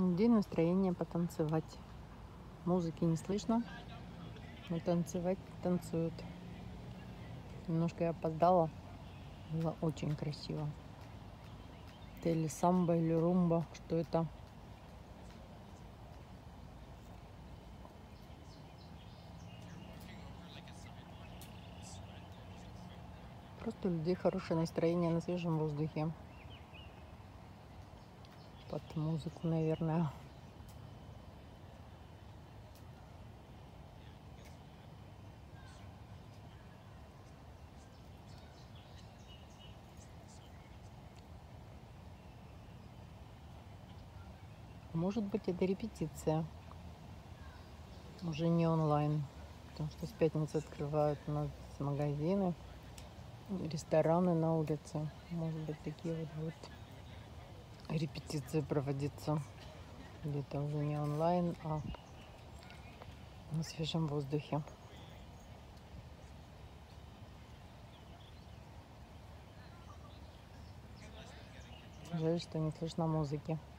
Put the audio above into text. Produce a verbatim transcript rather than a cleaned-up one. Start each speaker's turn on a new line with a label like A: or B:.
A: День настроения потанцевать. Музыки не слышно, но танцевать танцуют. Немножко я опоздала. Было очень красиво. Это или самбо, или румба. Что это? Просто у людей хорошее настроение на свежем воздухе. Под музыку, наверное. Может быть, это репетиция. Уже не онлайн. Потому что с пятницы открывают у нас магазины, рестораны на улице. Может быть, такие вот будут репетиции проводиться. Где-то уже не онлайн, а на свежем воздухе. Жаль, что не слышно музыки.